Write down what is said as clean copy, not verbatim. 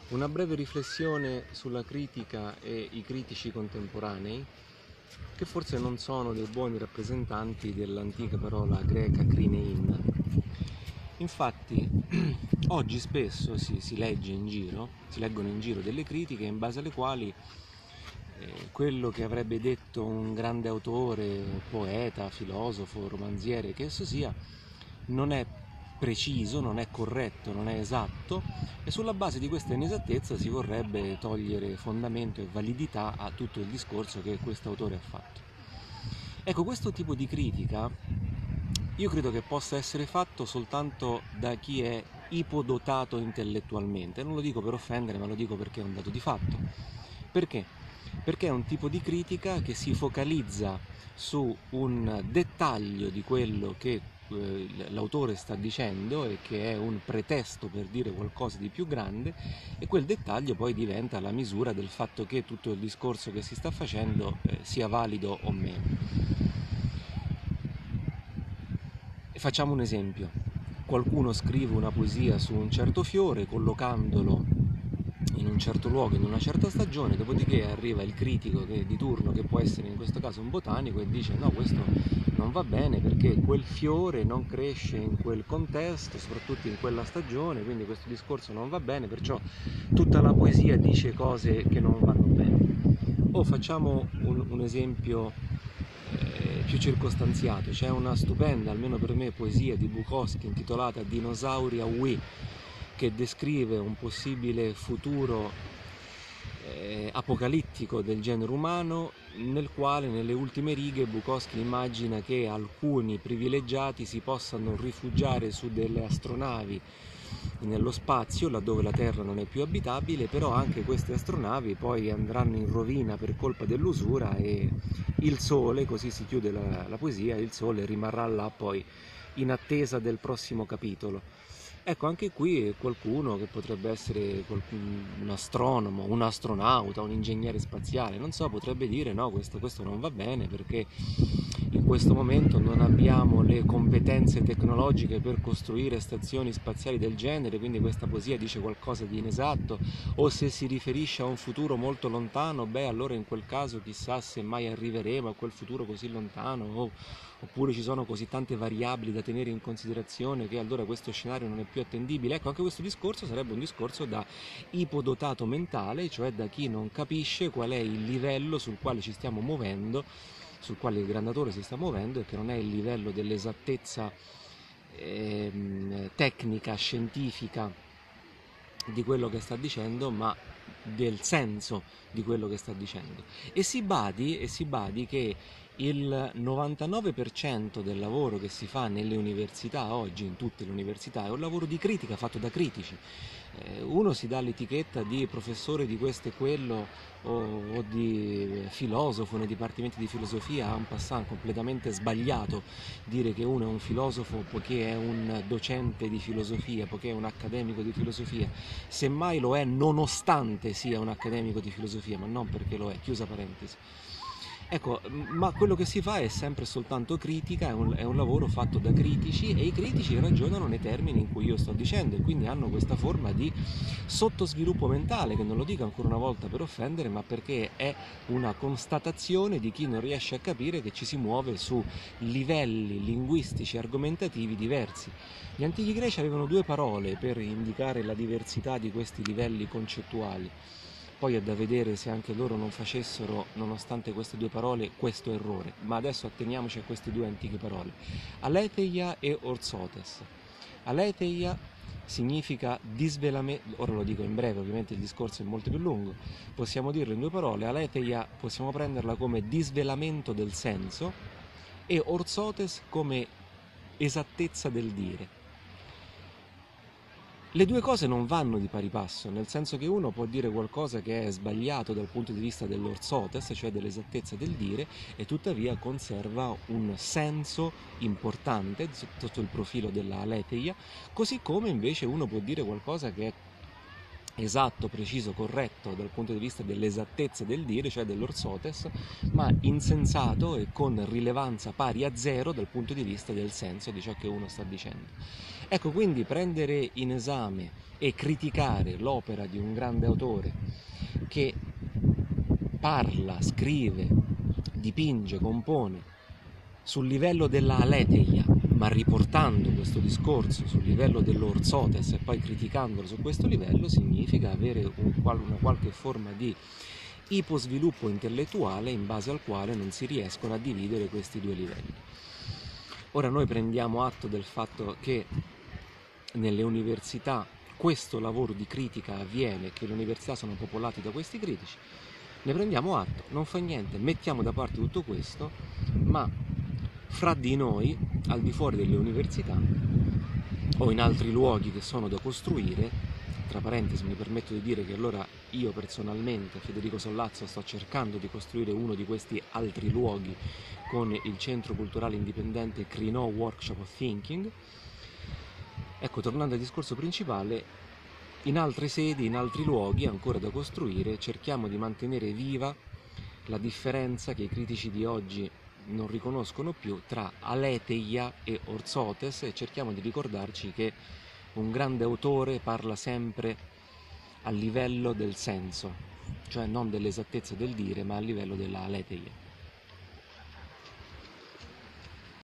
Una breve riflessione sulla critica e i critici contemporanei, che forse non sono dei buoni rappresentanti dell'antica parola greca krinein. Infatti, oggi spesso si leggono in giro delle critiche in base alle quali quello che avrebbe detto un grande autore, poeta, filosofo, romanziere, che esso sia, non è preciso, non è corretto, non è esatto, e sulla base di questa inesattezza si vorrebbe togliere fondamento e validità a tutto il discorso che questo autore ha fatto. Ecco, questo tipo di critica io credo che possa essere fatto soltanto da chi è ipodotato intellettualmente. Non lo dico per offendere, ma lo dico perché è un dato di fatto. Perché? Perché è un tipo di critica che si focalizza su un dettaglio di quello che l'autore sta dicendo e che è un pretesto per dire qualcosa di più grande, e quel dettaglio poi diventa la misura del fatto che tutto il discorso che si sta facendo sia valido o meno. Facciamo un esempio. Qualcuno scrive una poesia su un certo fiore collocandolo in un certo luogo, in una certa stagione, dopodiché arriva il critico di turno, che può essere in questo caso un botanico, e dice no, questo non va bene perché quel fiore non cresce in quel contesto, soprattutto in quella stagione, quindi questo discorso non va bene, perciò tutta la poesia dice cose che non vanno bene. O facciamo un esempio più circostanziato. C'è una stupenda, almeno per me, poesia di Bukowski intitolata Dinosauri a Wii, che descrive un possibile futuro apocalittico del genere umano, nel quale nelle ultime righe Bukowski immagina che alcuni privilegiati si possano rifugiare su delle astronavi nello spazio, laddove la Terra non è più abitabile, però anche queste astronavi poi andranno in rovina per colpa dell'usura, e il Sole, così si chiude la poesia, il Sole rimarrà là poi in attesa del prossimo capitolo. Ecco, anche qui qualcuno che potrebbe essere un astronomo, un astronauta, un ingegnere spaziale, non so, potrebbe dire no, questo non va bene perché in questo momento non abbiamo le competenze tecnologiche per costruire stazioni spaziali del genere, quindi questa poesia dice qualcosa di inesatto, o se si riferisce a un futuro molto lontano, beh allora in quel caso chissà se mai arriveremo a quel futuro così lontano, oppure ci sono così tante variabili da tenere in considerazione che allora questo scenario non è più attendibile. Ecco, anche questo discorso sarebbe un discorso da ipodotato mentale, cioè da chi non capisce qual è il livello sul quale ci stiamo muovendo, sul quale il grandatore si sta muovendo, e che non è il livello dell'esattezza tecnica, scientifica di quello che sta dicendo, ma del senso di quello che sta dicendo. E si badi che il 99% del lavoro che si fa nelle università oggi, in tutte le università, è un lavoro di critica fatto da critici. Uno si dà l'etichetta di professore di questo e quello, o di filosofo nei dipartimenti di filosofia, en passant, completamente sbagliato dire che uno è un filosofo poiché è un docente di filosofia, poiché è un accademico di filosofia. Semmai lo è nonostante sia un accademico di filosofia, ma non perché lo è, chiusa parentesi. Ecco, ma quello che si fa è sempre soltanto critica, è un lavoro fatto da critici, e i critici ragionano nei termini in cui io sto dicendo, e quindi hanno questa forma di sottosviluppo mentale, che non lo dico ancora una volta per offendere, ma perché è una constatazione di chi non riesce a capire che ci si muove su livelli linguistici argomentativi diversi. Gli antichi greci avevano due parole per indicare la diversità di questi livelli concettuali. Poi è da vedere se anche loro non facessero, nonostante queste due parole, questo errore. Ma adesso atteniamoci a queste due antiche parole: aletheia e orzotes. Aletheia significa disvelamento, ora lo dico in breve, ovviamente il discorso è molto più lungo, possiamo dirlo in due parole. Aletheia possiamo prenderla come disvelamento del senso, e orzotes come esattezza del dire. Le due cose non vanno di pari passo, nel senso che uno può dire qualcosa che è sbagliato dal punto di vista dell'orzotes, cioè dell'esattezza del dire, e tuttavia conserva un senso importante sotto il profilo della aletheia, così come invece uno può dire qualcosa che è esatto, preciso, corretto dal punto di vista dell'esattezza del dire, cioè dell'orzotes, ma insensato e con rilevanza pari a zero dal punto di vista del senso di ciò che uno sta dicendo. Ecco, quindi prendere in esame e criticare l'opera di un grande autore che parla, scrive, dipinge, compone sul livello della aletheia, ma riportando questo discorso sul livello dell'orzotes e poi criticandolo su questo livello, significa avere una qualche forma di iposviluppo intellettuale in base al quale non si riescono a dividere questi due livelli. Ora noi prendiamo atto del fatto che nelle università questo lavoro di critica avviene, che le università sono popolate da questi critici, ne prendiamo atto, non fa niente, mettiamo da parte tutto questo, ma fra di noi, al di fuori delle università o in altri luoghi che sono da costruire, tra parentesi mi permetto di dire che allora io personalmente, Federico Sollazzo, sto cercando di costruire uno di questi altri luoghi con il Centro Culturale Indipendente Crino Workshop of Thinking. Ecco, tornando al discorso principale, in altre sedi, in altri luoghi ancora da costruire, cerchiamo di mantenere viva la differenza che i critici di oggi non riconoscono più tra aletheia e orzotes, e cerchiamo di ricordarci che un grande autore parla sempre a livello del senso, cioè non dell'esattezza del dire, ma a livello della aletheia.